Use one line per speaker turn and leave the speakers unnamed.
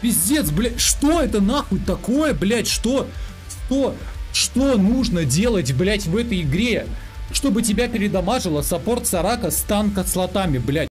Пиздец, блядь, что это нахуй такое, блядь, что нужно делать, блядь, в этой игре, чтобы тебя передамажило саппорт Сарака с танка слотами, блядь?